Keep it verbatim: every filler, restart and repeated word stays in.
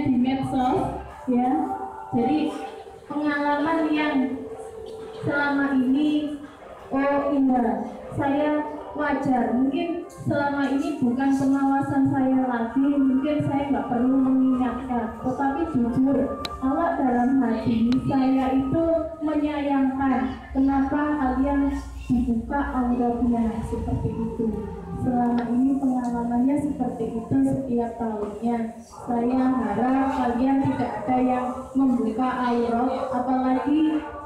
di medsos ya. Jadi pengalaman yang selama ini, oh iya, saya wajar, mungkin selama ini bukan pengawasan saya lagi, mungkin saya nggak perlu mengingatkan, tetapi jujur Allah dalam hati saya itu menyayangkan kenapa kalian dibuka auratnya seperti itu. Selama ini pengalamannya seperti itu setiap tahunnya. Saya harap kalian tidak ada yang membuka aurat, apalagi